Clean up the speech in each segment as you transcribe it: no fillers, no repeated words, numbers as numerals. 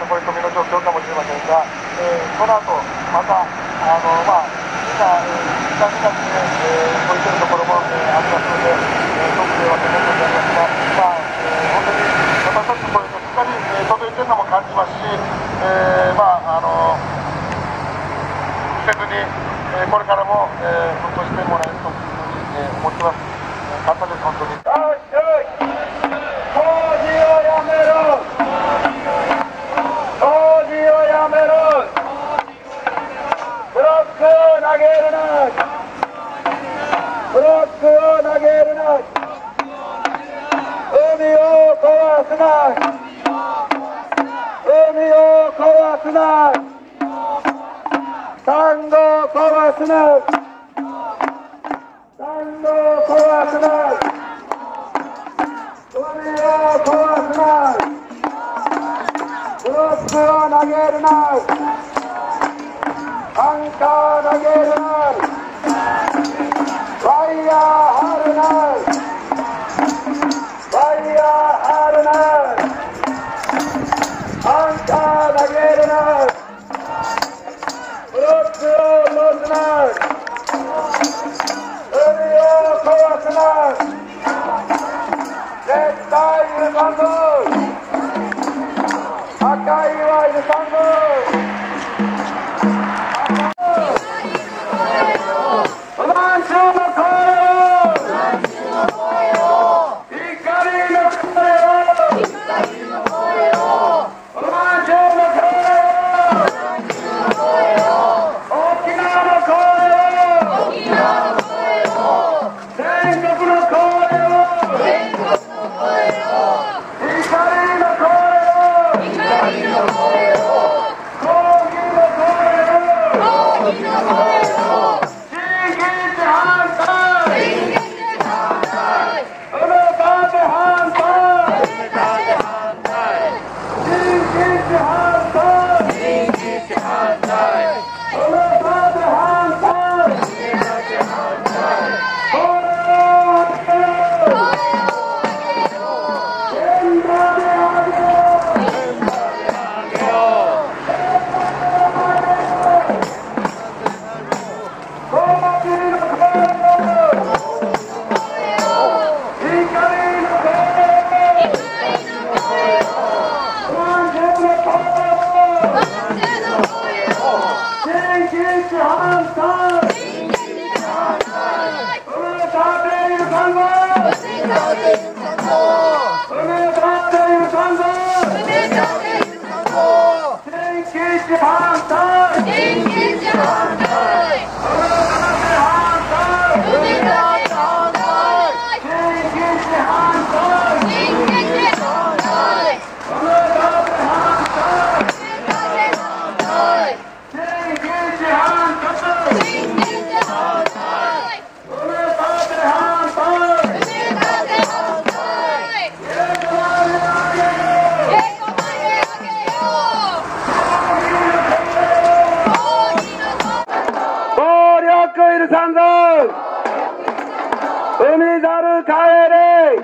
残り込みの状況かもしれませんが、この後またみんな時間になって動いているところもありますので、特にはということでありますが、本当に私たちの声がしっかり届いているのも感じますし、せずにこれからも奮闘してもらえるというふうに思ってます。簡単です、本当に。工事をやめろ、工事をやめろ、ブロックを投げるな、ブロックを投げるな、海を壊すな、海を壊すな、サンゴを壊すな、サンゴを壊すな、海を壊すな、ブロックを投げるな、アンカーを投げるな、ワイヤー張るな、ワイヤー張るな、アンカー投げるな、ブロックを落とすな、海を壊すな、絶対許さんぞ、破壊は許さんぞ。海猿帰れ、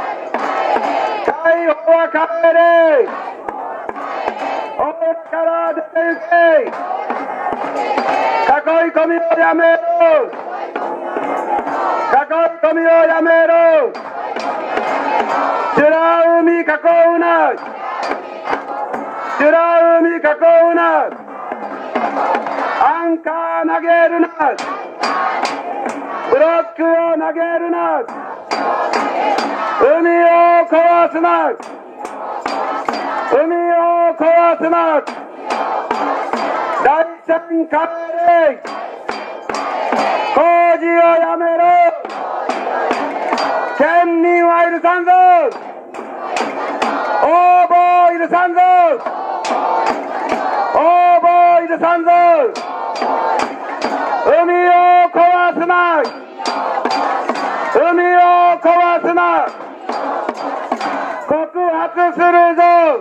解放は帰れ、おから出て行け、囲い込みをやめろ、囲い込みをやめろ、修羅海囲うな、修羅海囲うな、アンカー投げるな、ブロックを投げるな、海を壊すな、海を壊すな、第三帰れ、工事をやめろ、県民は許さんぞ、応募を許さんぞ、応募を許さんぞ、海を壊すな、海を壊すな、告発するぞ、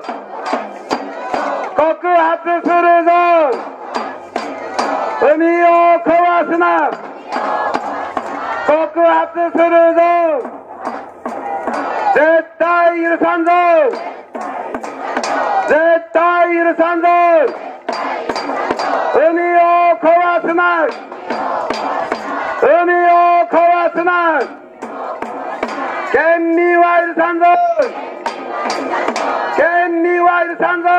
告発するぞ、海を壊すな、告発するぞ、絶対許さんぞ、絶対許さんぞ。海を壊すな。海を壊すな。県民は許さんぞ。県民は許さんぞ。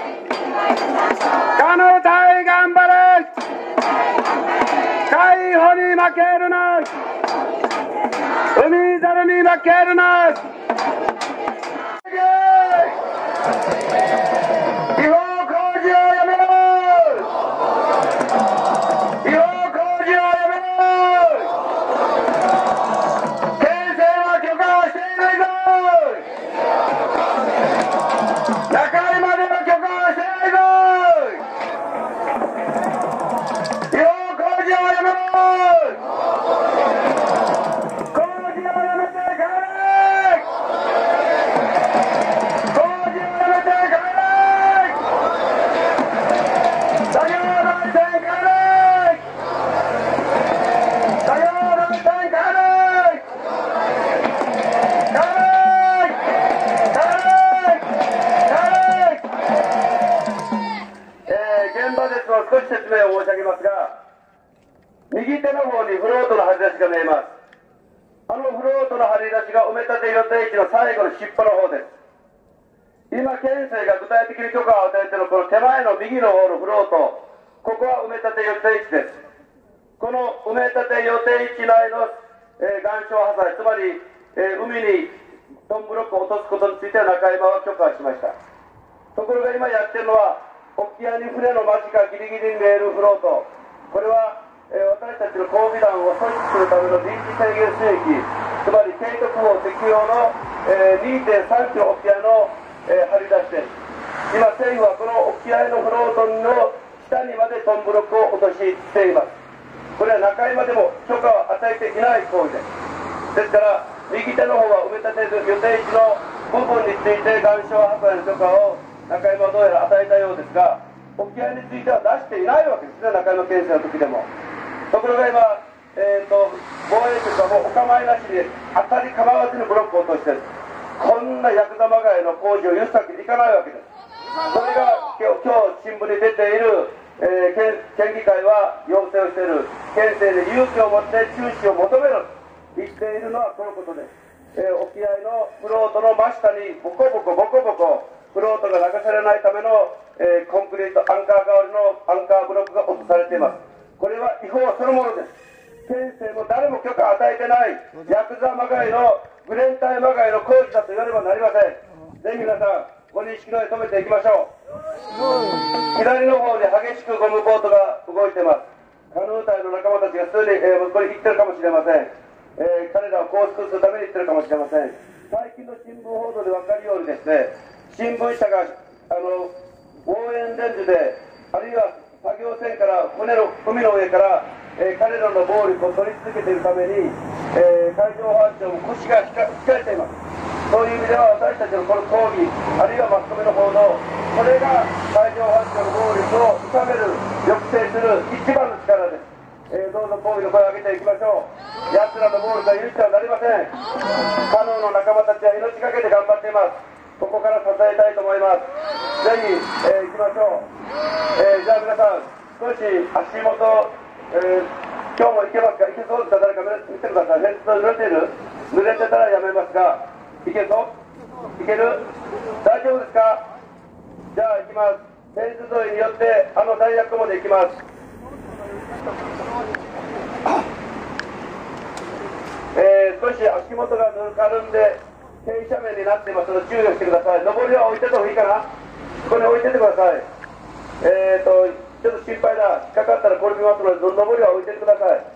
カヌー隊頑張れ。海保に負けるな。海猿に負けるな。違法工事をやめろ。違法工事をやめろ。県政は許可をしていないぞ。中井までは許可をしていないぞ。違法工事をやめろ。工事をやめて帰れ。工事をやめて帰れ。作業台船帰れ。作業台船帰れ。帰れ。帰れ。現場ですの少し説明を申し上げますが、右手の方にフロートの張り出しが見えます。あのフロートの張り出しが埋め立て予定地の最後の尻尾の方です。今県政が具体的に許可を与えているこの手前の右の方のフロート、ここは埋め立て予定地です。この埋め立て予定地内の、岩礁破砕、つまり、海にトンブロックを落とすことについては中山は許可をしました。ところが今やってるのは沖合に船の間近ギリギリに見えるフロート、これは、私たちの交尾団を阻止するための臨時制限水域、つまり提督法適用の、2.3 キロ沖合の、張り出しです。今政府はこの沖合のフロートの下にまでトンブロックを落としています。これは中山でも許可を与えていない行為です。ですから右手の方は埋め立てる予定地の部分について岩礁破壊の許可を中山はどうやら与えたようですが、沖合については出していないわけですね、中山県政の時でも。ところが今、防衛局はもうお構いなしに当たり構わずにブロックを落としている。こんなヤクザまがいの工事を許すわけにいかないわけです。それが今日新聞に出ている、県議会は要請をしている、県政で勇気を持って中止を求めると言っているのはこのことです。沖合のフロートの真下にボコボコフロートが流されないための、コンクリートアンカー代わりのアンカーブロックが落とされています。これは違法そのものです。県政も誰も許可を与えてないヤクザまがいのグレンタイまがいの工事だと言わねばなりません。ぜひ皆さんご認識の上止めていきましょう。左の方に激しくゴムボートが動いています。カヌー隊の仲間たちがすでに、これ行ってるかもしれません。彼らを拘束するために行ってるかもしれません。最近の新聞報道で分かるようにですね、新聞社が望遠レンズで、あるいは作業船から海の上から、彼らの暴力を取り続けているために、海上保安庁も腰が控えています。そういう意味では私たちのこの抗議、あるいはマスコミの報道、これが海上保安庁の暴力を諌める、抑制する一番の力です。どうぞ抗議の声を上げていきましょう。奴らの暴力は許してはなりません。カヌーの仲間たちは命がけで頑張っています。ここから支えたいと思います。ぜひ、行きましょう。じゃあ皆さん、少し足元、今日も行けますか？行けそうですか？誰か見てください。フェンス濡れている？濡れてたらやめますが、行けそう？行ける？大丈夫ですか？じゃあ行きます。フェンス沿いによってあの大学まで行きます。少し足元がぬかるんで傾斜面になっていますので注意をしてください。上りは置いてた方がいいかな。ここに置いててください。ちょっと心配だ。引っかかったら転びますので上りは置いててください。